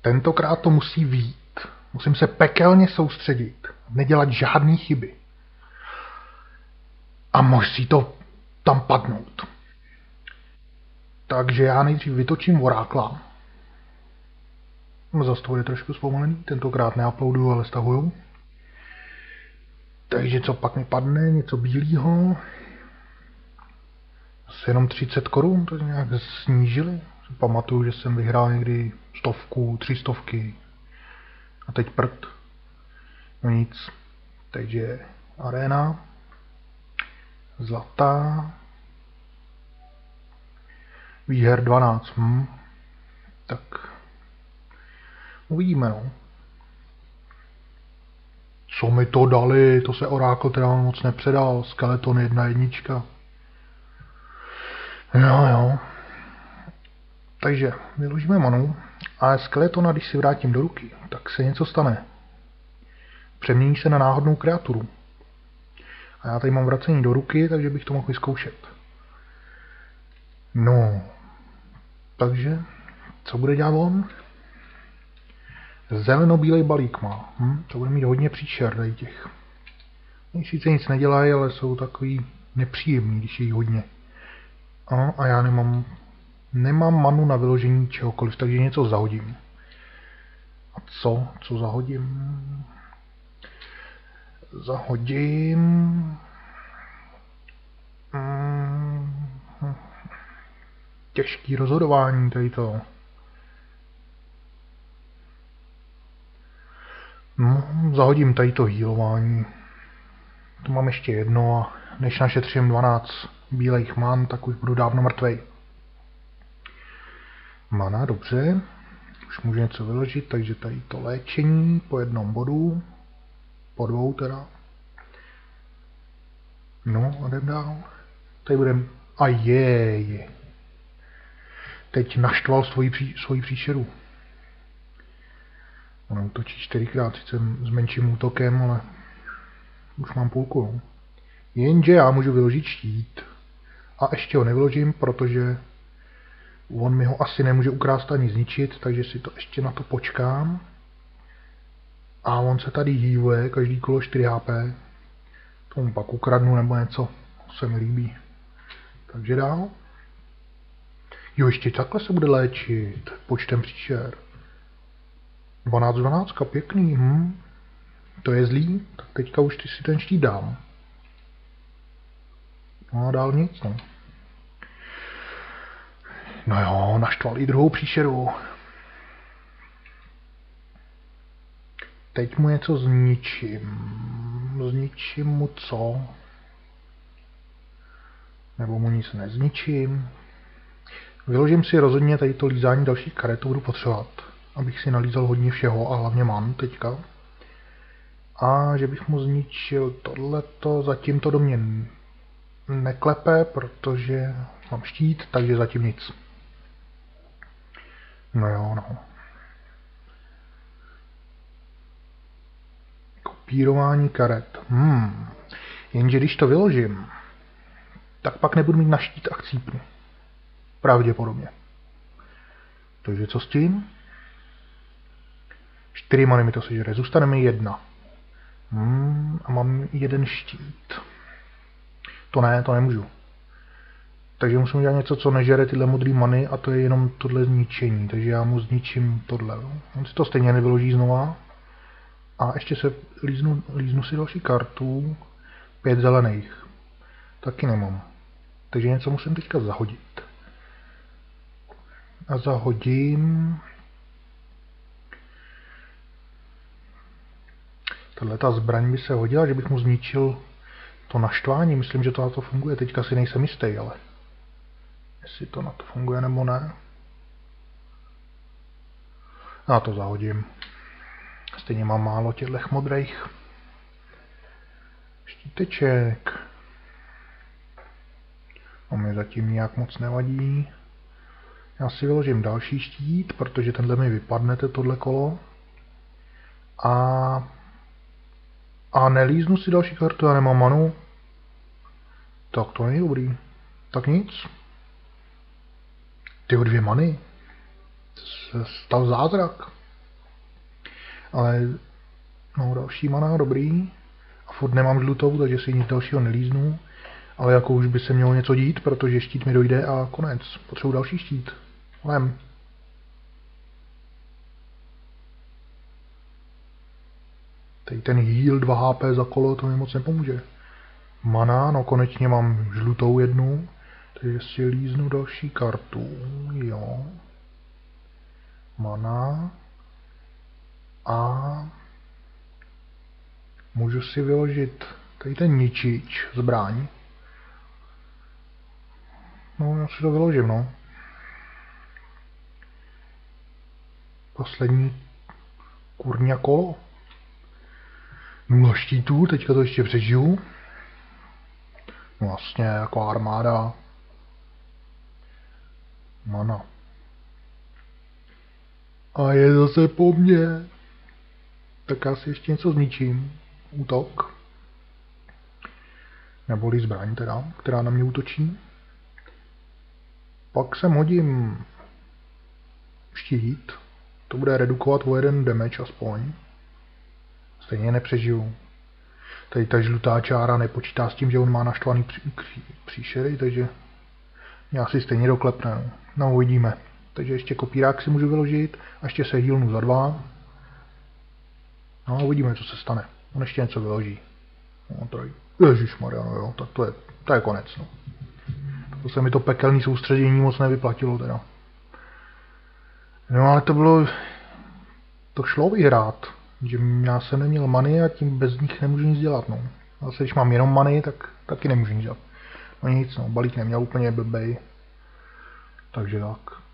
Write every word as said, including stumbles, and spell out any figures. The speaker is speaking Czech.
Tentokrát to musí vyjít. Musím se pekelně soustředit. Nedělat žádný chyby. A musí to tam padnout. Takže já nejdřív vytočím orákla. Zase to bude trošku zpomalený. Tentokrát neuploaduju, ale stahuju. Takže co pak mi padne? Něco bílého. Zase jenom třicet korun, to nějak snížili. Pamatuju, že jsem vyhrál někdy stovku, tři stovky. A teď prd. No nic. Takže arena. Zlatá. Výher dvanáct. Hm. Tak. Uvidíme, no. Co mi to dali? To se orákl teda moc nepředal. Skeleton jedna jednička. Jo, jo. Takže vyložíme manu. A skeletona, když si vrátím do ruky, tak se něco stane. Přemění se na náhodnou kreaturu. A já tady mám vracení do ruky, takže bych to mohl vyzkoušet. No. Takže, co bude dělat on? Zeleno-bílej balík má. Hm? To bude mít hodně příšer tady těch. Oni sice nic nedělají, ale jsou takový nepříjemný, když je jich hodně. A, a já nemám, nemám manu na vyložení čehokoliv, takže něco zahodím. A co? Co zahodím? Zahodím... Hmm. Těžký rozhodování tady to. No, zahodím tady to healování. Tu mám ještě jedno a než našetřím dvanáct bílejch man, tak už budu dávno mrtvej. Mana, dobře. Už můžu něco vyložit, takže tady to léčení po jednom bodu. Po dvou teda. No, a jdem dál. Tady budem... A je, je. Teď naštval svoji, pří, svoji příšeru. Ono útočí čtyřikrát, sice s menším útokem, ale už mám půlku. No. Jenže já můžu vyložit štít. A ještě ho nevyložím, protože on mi ho asi nemůže ukrást ani zničit, takže si to ještě na to počkám. A on se tady hývuje, každý kolo čtyři há pé. Tomu pak ukradnu nebo něco, se mi líbí. Takže dál. Jo, ještě takhle se bude léčit počtem příšer. dvanáct dvanáct, pěkný, hm. To je zlý, tak teďka už ty si ten štít dám. No a dál nic, no. No jo, naštval i druhou příšeru. Teď mu něco zničím. Zničím mu co? Nebo mu nic nezničím? Vyložím si rozhodně tady to lízání dalších karet, to budu potřebovat. Abych si nalízal hodně všeho a hlavně mám teďka. A že bych mu zničil tohleto, zatím to do mě neklepe, protože mám štít, takže zatím nic. No jo, no. Kopírování karet. Hmm. Jenže když to vyložím, tak pak nebudu mít na štít a chcípnu. Pravděpodobně. Takže co s tím? Čtyři many mi to sežere. Zůstane mi jedna. Hmm, a mám jeden štít. To ne, to nemůžu. Takže musím dělat něco, co nežere tyhle modré many a to je jenom tohle zničení. Takže já mu zničím tohle. On si to stejně nevyloží znova. A ještě se líznu, líznu si další kartu. Pět zelených. Taky nemám. Takže něco musím teďka zahodit. A zahodím... Tahle ta zbraň by se hodila, že bych mu zničil to naštvání. Myslím, že to na to funguje. Teďka si nejsem jistý, ale... Jestli to na to funguje nebo ne. Já to zahodím. Stejně mám málo těchto modrých. Štíteček. On mi zatím nějak moc nevadí. Já si vyložím další štít, protože tenhle mi vypadnete tohle kolo. A... A nelíznu si další kartu, já nemám manu. Tak to není dobrý. Tak nic. Tyho dvě many. Se stal zázrak. Ale, no další mana, dobrý. A furt nemám žlutou, takže si nic dalšího nelíznu. Ale jako už by se mělo něco dít, protože štít mi dojde a konec. Potřebuji další štít. Lem. Tady ten heal dva há pé za kolo, to mi moc nepomůže. Mana, no konečně mám žlutou jednu. Takže si líznu další kartu. Jo. Mana. A můžu si vyložit tady ten ničič, zbraň. No, já si to vyložím, no. Poslední kurňa kolo. Nula štítů, teďka to ještě přežiju. No vlastně jako armáda. Mana. A je zase po mně. Tak já si ještě něco zničím. Útok. Neboli zbraň teda, která na mě útočí. Pak sem hodím štít. To bude redukovat o jeden damage aspoň. Stejně nepřežiju. Tady ta žlutá čára nepočítá s tím, že on má naštvaný pří, pří, příšery, takže já si stejně doklepne. No uvidíme. Takže ještě kopírák si můžu vyložit a ještě se healnu za dva. No a uvidíme, co se stane. On ještě něco vyloží. No, tady. Ježišmarja, no jo, tak to je, to je konec. No. To se mi to pekelné soustředění moc nevyplatilo teda. No ale to bylo, to šlo vyhrát. Že já jsem neměl many a tím bez nich nemůžu nic dělat, no. Zase když mám jenom many, tak taky nemůžu nic dělat. No nic, no, balík neměl úplně blbej. Takže tak.